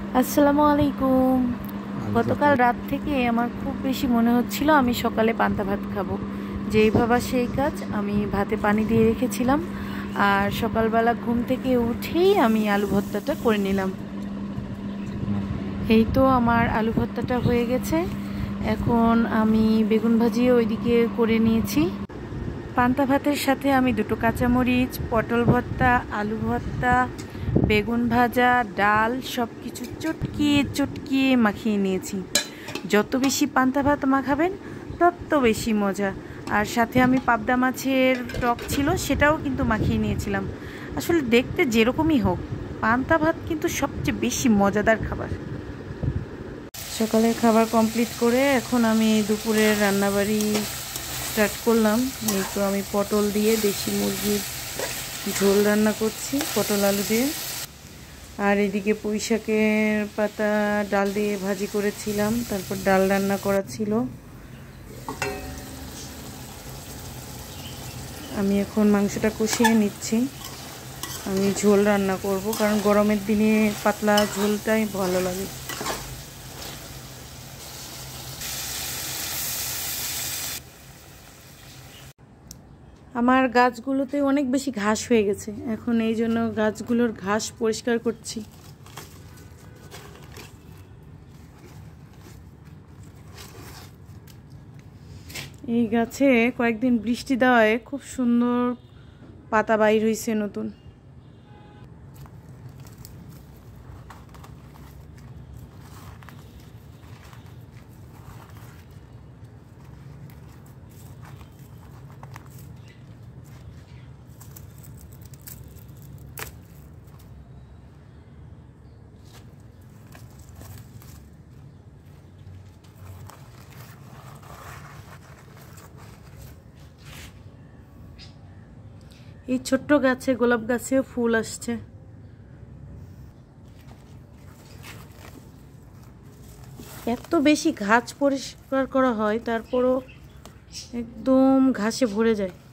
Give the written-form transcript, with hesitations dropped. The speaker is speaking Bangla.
আসসালামু আলাইকুম। গতকাল রাত থেকে আমার খুব বেশি মনে হচ্ছিল আমি সকালে পান্তা ভাত খাবো। যেই ভাবা সেই কাজ, আমি ভাতে পানি দিয়ে রেখেছিলাম আর সকালবেলা ঘুম থেকে উঠেই আমি আলু ভর্তাটা করে নিলাম। এই তো আমার আলু ভর্তাটা হয়ে গেছে। এখন আমি বেগুন ভাজিও ওইদিকে করে নিয়েছি। পান্তা ভাতের সাথে আমি দুটো কাঁচামরিচ, পটল ভর্তা, আলু ভর্তা, বেগুন ভাজা, ডাল সব কিছু চটকিয়ে চটকিয়ে মাখিয়ে নিয়েছি। যত বেশি পান্তা ভাত মাখাবেন তত বেশি মজা। আর সাথে আমি পাবদা মাছের টক ছিল, সেটাও কিন্তু মাখিয়ে নিয়েছিলাম। আসলে দেখতে যেরকমই হোক, পান্তা ভাত কিন্তু সবচেয়ে বেশি মজাদার খাবার। সকালের খাবার কমপ্লিট করে এখন আমি দুপুরের রান্নাবাড়ি স্টার্ট করলাম। এই তো আমি পটল দিয়ে দেশি মুরগির ঝোল রান্না করছি, পটল আলু দিয়ে। আর এদিকে পুঁই শাকের পাতা ডাল দিয়ে ভাজি করেছিলাম, তারপর ডাল রান্না করা ছিল। আমি এখন মাংসটা কষিয়ে নিচ্ছি। আমি ঝোল রান্না করব, কারণ গরমের দিনে পাতলা ঝোলটাই ভালো লাগে। আমার গাছগুলোতে অনেক বেশি ঘাস হয়ে গেছে, এখন এই জন্য গাছগুলোর ঘাস পরিষ্কার করছি। এই গাছে কয়েকদিন বৃষ্টি দেওয়ায় খুব সুন্দর পাতা বাইর হয়েছে নতুন। এই ছোট্ট গাছে, গোলাপ গাছেও ফুল আসছে। এত বেশি ঘাস পরিষ্কার করা হয়, তারপরও একদম ঘাসে ভরে যায়।